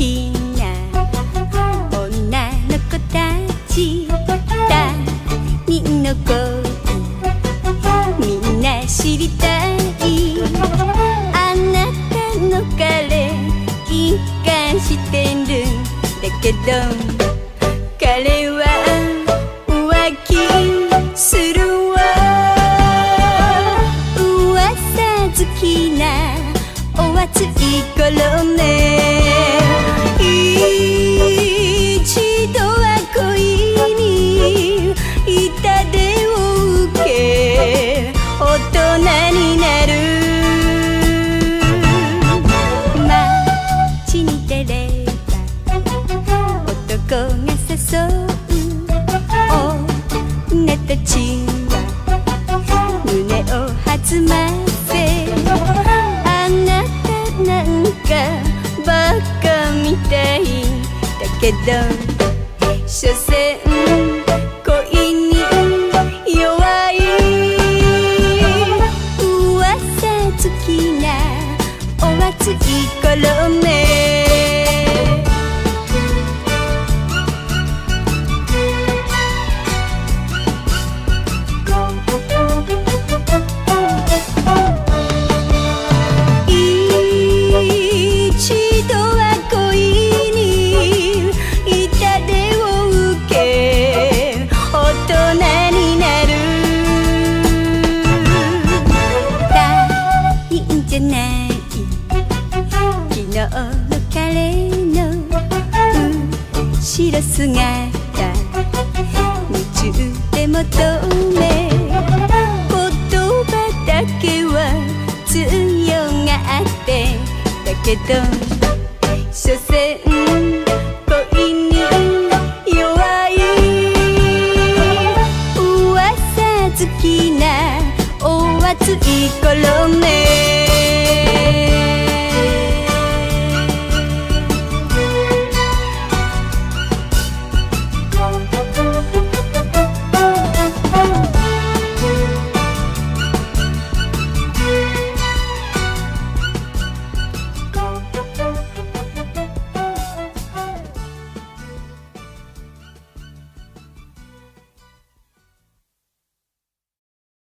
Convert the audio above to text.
きな女の子たち、他人の恋みんな知りたい。あなたの彼一貫してるんだけど、彼は浮気するわ。噂好きなお熱い頃ね、一度は恋に痛手を受け大人になる。街に出れば男が誘う女たちは胸を弾ませ、あなたなんかバカみたいだけど、所詮恋に弱い。噂好きなお熱い頃ね。後ろ姿夢中で求め、言葉だけは強がってだけど、所詮恋に弱い。噂好きなお熱い頃ね。